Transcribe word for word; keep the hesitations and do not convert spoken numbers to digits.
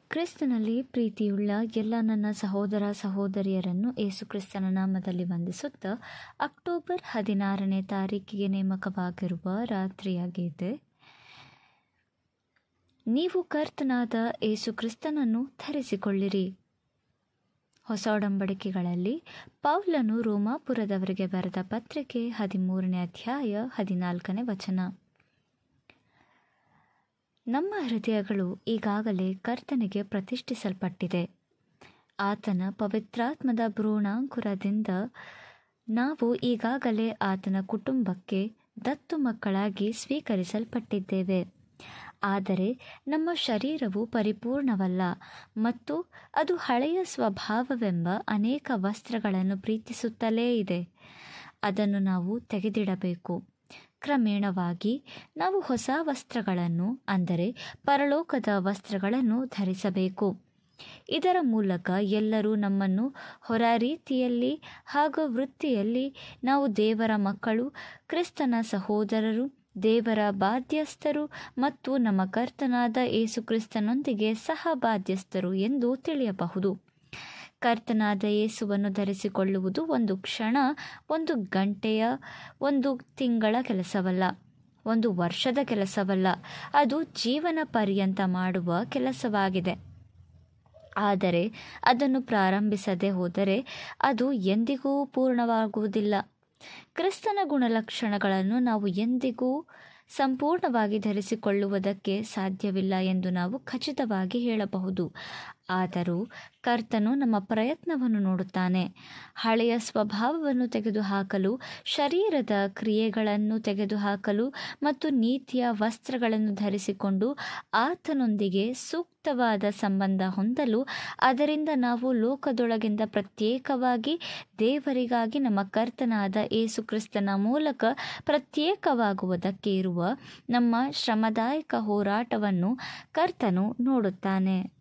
ಕ್ರಿಸ್ತನಲ್ಲಿ ಪ್ರೀತಿಯುಳ್ಳ ಎಲ್ಲ ನನ್ನ ಸಹೋದರ ಸಹೋದರಿಯರನ್ನು ಯೇಸು ಕ್ರಿಸ್ತನ ನಾಮದಲ್ಲಿ ವಂದಿಸುತ್ತಾ, ಅಕ್ಟೋಬರ್ ಹದಿನಾರನೇ ತಾರೀಕಿಗೆ ನೇಮಕವಾಗಿರುವ ರಾತ್ರಿಯಾಗಿದೆ. ನೀವು ಕರ್ತನಾದ ಯೇಸು ಕ್ರಿಸ್ತನನ್ನು ಧರಿಸಿಕೊಳ್ಳಿರಿ. ಹೊಸ ಒಡಂಬಡಿಕೆಗಳಲ್ಲಿ ಪೌಲನು ರೋಮಾಪುರದವರಿಗೆ ಬರೆದ ಪತ್ರಿಕೆ ಹದಿಮೂರನೇ ಅಧ್ಯಾಯ ಹದಿನಾಲ್ಕನೇ ವಚನ. ನಮ್ಮ ಹೃದಯಗಳು ಈಗಾಗಲೇ ಕರ್ತನಿಗೆ ಪ್ರತಿಷ್ಠಿಸಲ್ಪಟ್ಟಿದೆ. ಆತನ ಪವಿತ್ರಾತ್ಮದ ಭ್ರೂಣಾಂಕುರದಿಂದ ನಾವು ಈಗಾಗಲೇ ಆತನ ಕುಟುಂಬಕ್ಕೆ ದತ್ತು ಮಕ್ಕಳಾಗಿ ಸ್ವೀಕರಿಸಲ್ಪಟ್ಟಿದ್ದೇವೆ. ಆದರೆ ನಮ್ಮ ಶರೀರವು ಪರಿಪೂರ್ಣವಲ್ಲ ಮತ್ತು ಅದು ಹಳೆಯ ಸ್ವಭಾವವೆಂಬ ಅನೇಕ ವಸ್ತ್ರಗಳನ್ನು ಪ್ರೀತಿಸುತ್ತಲೇ ಇದೆ. ಅದನ್ನು ನಾವು ತೆಗೆದಿಡಬೇಕು. ಕ್ರಮೇಣವಾಗಿ ನಾವು ಹೊಸ ವಸ್ತ್ರಗಳನ್ನು, ಅಂದರೆ ಪರಲೋಕದ ವಸ್ತ್ರಗಳನ್ನು ಧರಿಸಬೇಕು. ಇದರ ಮೂಲಕ ಎಲ್ಲರೂ ನಮ್ಮನ್ನು ಹೊರ ರೀತಿಯಲ್ಲಿ ಹಾಗೂ ವೃತ್ತಿಯಲ್ಲಿ ನಾವು ದೇವರ ಮಕ್ಕಳು, ಕ್ರಿಸ್ತನ ಸಹೋದರರು, ದೇವರ ಬಾಧ್ಯಸ್ಥರು ಮತ್ತು ನಮ್ಮ ಕರ್ತನಾದ ಯೇಸು ಕ್ರಿಸ್ತನೊಂದಿಗೆ ಸಹ ಬಾಧ್ಯಸ್ಥರು ಎಂದು ತಿಳಿಯಬಹುದು. ಕರ್ತನಾದ ಯೇಸುವನ್ನು ಧರಿಸಿಕೊಳ್ಳುವುದು ಒಂದು ಕ್ಷಣ, ಒಂದು ಗಂಟೆಯ, ಒಂದು ತಿಂಗಳ ಕೆಲಸವಲ್ಲ, ಒಂದು ವರ್ಷದ ಕೆಲಸವಲ್ಲ. ಅದು ಜೀವನ ಪರ್ಯಂತ ಮಾಡುವ ಕೆಲಸವಾಗಿದೆ. ಆದರೆ ಅದನ್ನು ಪ್ರಾರಂಭಿಸದೆ ಹೋದರೆ ಅದು ಎಂದಿಗೂ ಪೂರ್ಣವಾಗುವುದಿಲ್ಲ. ಕ್ರಿಸ್ತನ ಗುಣಲಕ್ಷಣಗಳನ್ನು ನಾವು ಎಂದಿಗೂ ಸಂಪೂರ್ಣವಾಗಿ ಧರಿಸಿಕೊಳ್ಳುವುದಕ್ಕೆ ಸಾಧ್ಯವಿಲ್ಲ ಎಂದು ನಾವು ಖಚಿತವಾಗಿ ಹೇಳಬಹುದು. ಆದರೂ ಕರ್ತನು ನಮ್ಮ ಪ್ರಯತ್ನವನ್ನು ನೋಡುತ್ತಾನೆ. ಹಳೆಯ ಸ್ವಭಾವವನ್ನು ತೆಗೆದುಹಾಕಲು, ಶರೀರದ ಕ್ರಿಯೆಗಳನ್ನು ತೆಗೆದುಹಾಕಲು ಮತ್ತು ನೀತಿಯ ವಸ್ತ್ರಗಳನ್ನು ಧರಿಸಿಕೊಂಡು ಆತನೊಂದಿಗೆ ಸೂಕ್ತವಾದ ಸಂಬಂಧ ಹೊಂದಲು, ಅದರಿಂದ ನಾವು ಲೋಕದೊಳಗಿಂದ ಪ್ರತ್ಯೇಕವಾಗಿ ದೇವರಿಗಾಗಿ ನಮ್ಮ ಕರ್ತನಾದ ಯೇಸು ಕ್ರಿಸ್ತನ ಮೂಲಕ ಪ್ರತ್ಯೇಕವಾಗುವುದಕ್ಕೆ ಇರುವ ನಮ್ಮ ಶ್ರಮದಾಯಕ ಹೋರಾಟವನ್ನು ಕರ್ತನು ನೋಡುತ್ತಾನೆ.